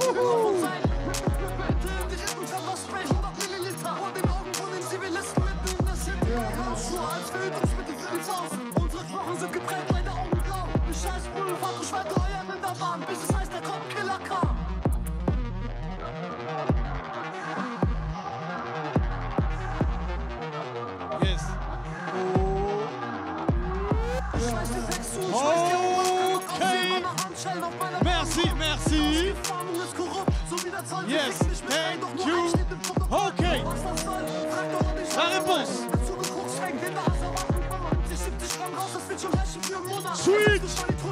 Merci. Yes, thank you. Okay. La réponse. Switch.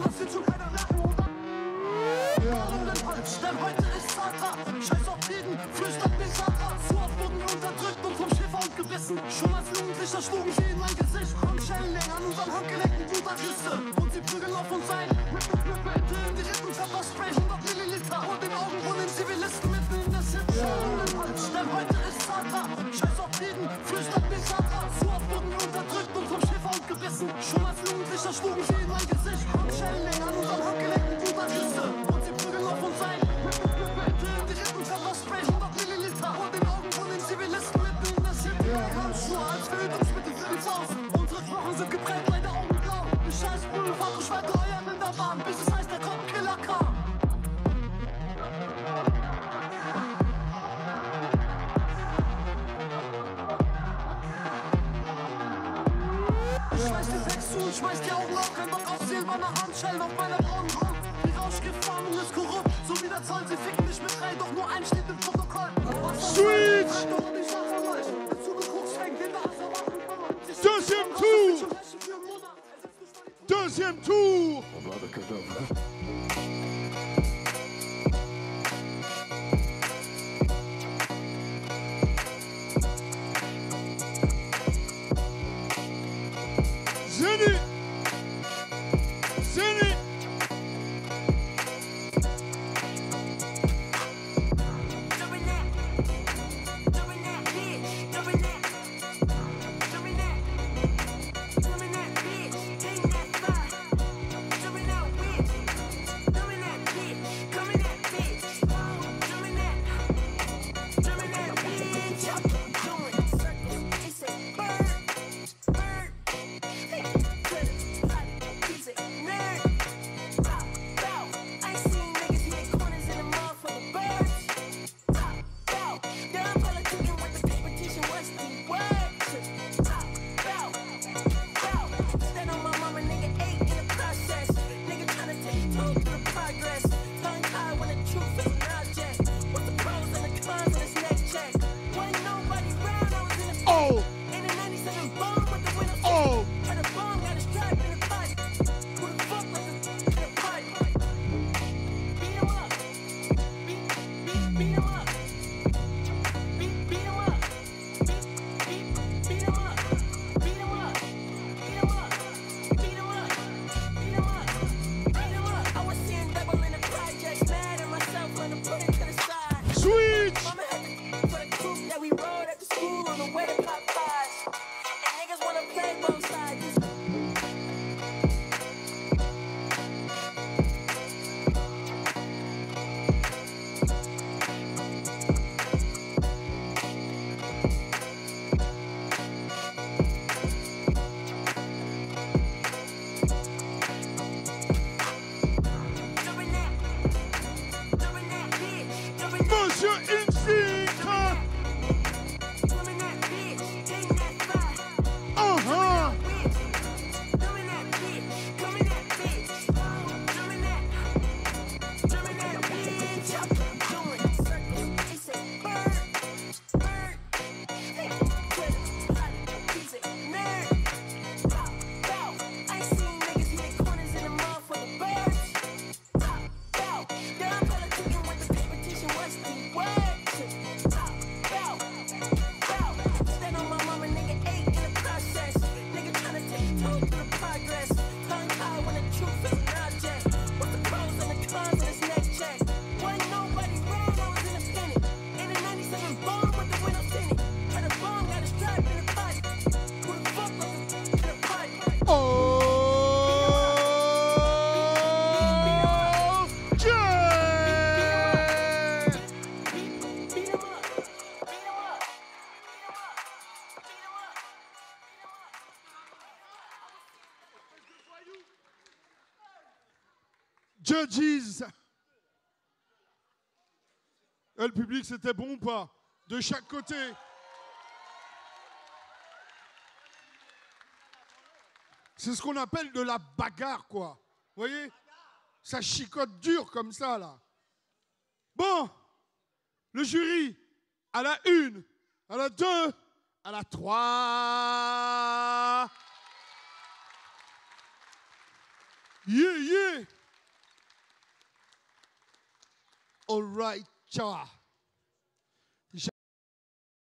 Schon als Jugendlicher schlugen sie in mein Gesicht. Schellen an unseren Handgelenken, Blutergüsse. Und sie prügeln auf uns ein. Bitte in die Rippen, Pfefferspray, 100 Milliliter. Und den Augen von den Zivilisten mitten in der Sitze. Denn heute ist Satan. Scheiß auf Frieden, flüstert mir Satan. Zu oft wurden wir unterdrückt und vom Schäferhund gebissen. Schon als Jugendlicher schlugen sie in mein Gesicht. Schellen an unseren Handgelenken, Blutergüsse. Und sie prügeln auf uns ein. Bitte in die Rippen, Pfefferspray, 100 Milliliter. Und den Augen von den Zivilisten mitten in der Sitze. Handschuhe als Verhütungsmittel für die Faust. Unsere Knochen sind geprägt, beide Augen blau. Die scheiß Bullenfahrt und schwerte Eiern in der Bahn, bis es heißt, der Kopfkiller kam. Ich schmeiß den Sex zu und schmeiß die Augen auf. Kein Bock auf silberne Handschellen auf meiner braunen Haut. Die Rauschgiftfahndung ist korrupt, so wie der Zoll. Sie ficken mich mit drei, doch nur ein steht im Protokoll. Switch. Deuxième tour. Deuxième tour. Zeni. Zeni. What? Judges. Et le public, c'était bon ou pas? De chaque côté. C'est ce qu'on appelle de la bagarre, quoi. Vous voyez? Ça chicote dur comme ça, là. Bon, le jury, à la 1, à la 2, à la 3. Yeah, yeah. All right, ciao.